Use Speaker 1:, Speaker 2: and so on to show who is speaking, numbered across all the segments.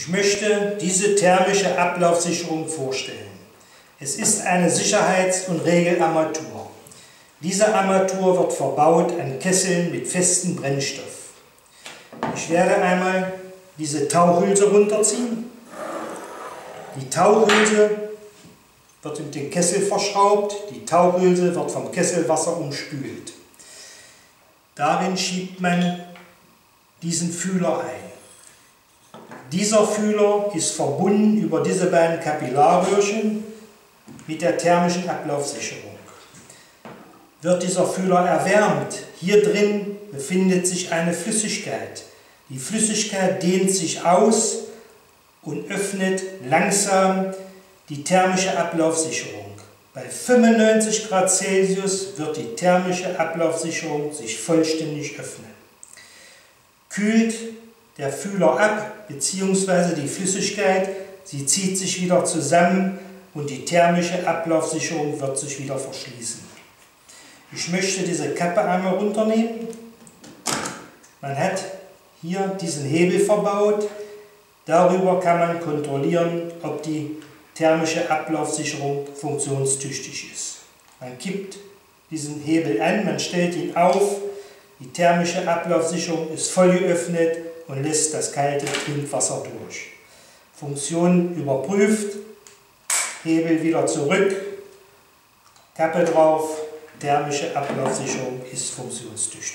Speaker 1: Ich möchte diese thermische Ablaufsicherung vorstellen. Es ist eine Sicherheits- und Regelarmatur. Diese Armatur wird verbaut an Kesseln mit festem Brennstoff. Ich werde einmal diese Tauchhülse runterziehen. Die Tauchhülse wird mit dem Kessel verschraubt, die Tauchhülse wird vom Kesselwasser umspült. Darin schiebt man diesen Fühler ein. Dieser Fühler ist verbunden über diese beiden Kapillarröhrchen mit der thermischen Ablaufsicherung. Wird dieser Fühler erwärmt, hier drin befindet sich eine Flüssigkeit. Die Flüssigkeit dehnt sich aus und öffnet langsam die thermische Ablaufsicherung. Bei 95 Grad Celsius wird die thermische Ablaufsicherung sich vollständig öffnen. Kühlt der Fühler ab, bzw. die Flüssigkeit, sie zieht sich wieder zusammen und die thermische Ablaufsicherung wird sich wieder verschließen. Ich möchte diese Kappe einmal runternehmen. Man hat hier diesen Hebel verbaut. Darüber kann man kontrollieren, ob die thermische Ablaufsicherung funktionstüchtig ist. Man kippt diesen Hebel an, man stellt ihn auf, die thermische Ablaufsicherung ist voll geöffnet und lässt das kalte Trinkwasser durch. Funktion überprüft, Hebel wieder zurück, Kappe drauf, thermische Ablaufsicherung ist funktionstüchtig.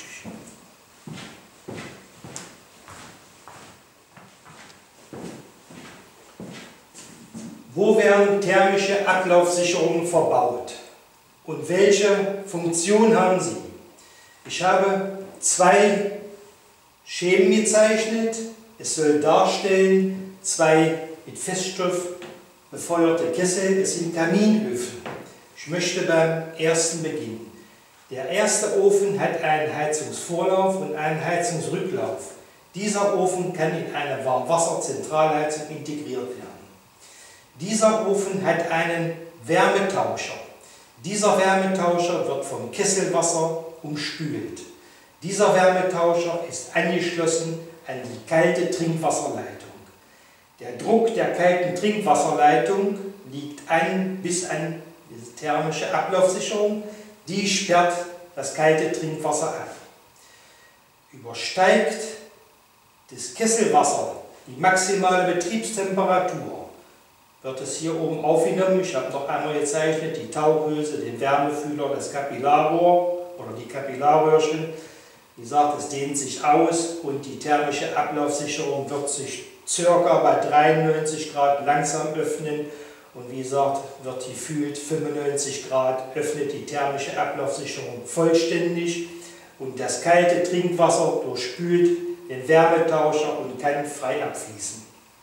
Speaker 1: Wo werden thermische Ablaufsicherungen verbaut und welche Funktion haben sie? Ich habe zwei Schemen gezeichnet. Es soll darstellen zwei mit Feststoff befeuerte Kessel. Es sind Kaminöfen. Ich möchte beim ersten beginnen. Der erste Ofen hat einen Heizungsvorlauf und einen Heizungsrücklauf. Dieser Ofen kann in eine Warmwasserzentralheizung integriert werden. Dieser Ofen hat einen Wärmetauscher. Dieser Wärmetauscher wird vom Kesselwasser umspült. Dieser Wärmetauscher ist angeschlossen an die kalte Trinkwasserleitung. Der Druck der kalten Trinkwasserleitung liegt bis an die thermische Ablaufsicherung. Die sperrt das kalte Trinkwasser ab. Übersteigt das Kesselwasser die maximale Betriebstemperatur, wird es hier oben aufgenommen. Ich habe noch einmal gezeichnet, die Tauchhülse, den Wärmefühler, das Kapillarrohr oder die Kapillarröhrchen. Wie gesagt, es dehnt sich aus und die thermische Ablaufsicherung wird sich ca. bei 93 Grad langsam öffnen. Und wie gesagt, wird gefühlt 95 Grad, öffnet die thermische Ablaufsicherung vollständig und das kalte Trinkwasser durchspült den Wärmetauscher und kann frei abfließen.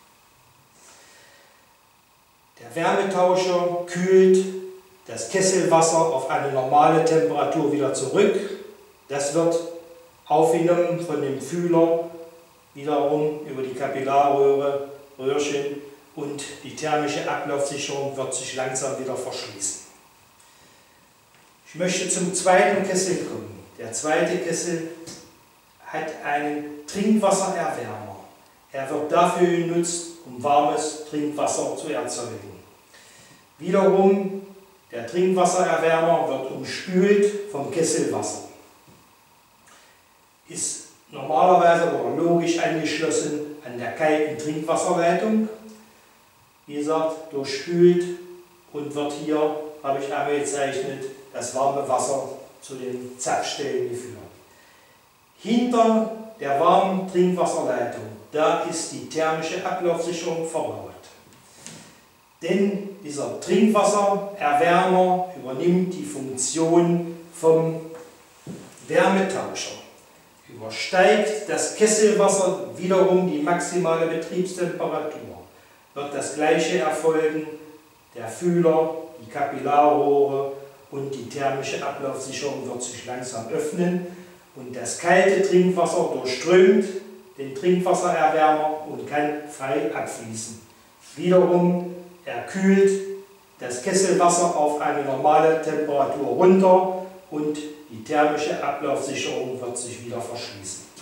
Speaker 1: Der Wärmetauscher kühlt das Kesselwasser auf eine normale Temperatur wieder zurück. Das wird aufgenommen von dem Fühler, wiederum über die Kapillarröhrchen, und die thermische Ablaufsicherung wird sich langsam wieder verschließen. Ich möchte zum zweiten Kessel kommen. Der zweite Kessel hat einen Trinkwassererwärmer. Er wird dafür genutzt, um warmes Trinkwasser zu erzeugen. Wiederum, der Trinkwassererwärmer wird umspült vom Kesselwasser. Ist normalerweise oder logisch angeschlossen an der kalten Trinkwasserleitung. Wie gesagt, durchspült und wird hier, habe ich einmal gezeichnet, das warme Wasser zu den Zapfstellen geführt. Hinter der warmen Trinkwasserleitung, da ist die thermische Ablaufsicherung verbaut. Denn dieser Trinkwassererwärmer übernimmt die Funktion vom Wärmetauscher. Übersteigt das Kesselwasser wiederum die maximale Betriebstemperatur, wird das gleiche erfolgen. Der Fühler, die Kapillarrohre und die thermische Ablaufsicherung wird sich langsam öffnen und das kalte Trinkwasser durchströmt den Trinkwassererwärmer und kann frei abfließen. Wiederum, er kühlt das Kesselwasser auf eine normale Temperatur runter und die thermische Ablaufsicherung wird sich wieder verschließen.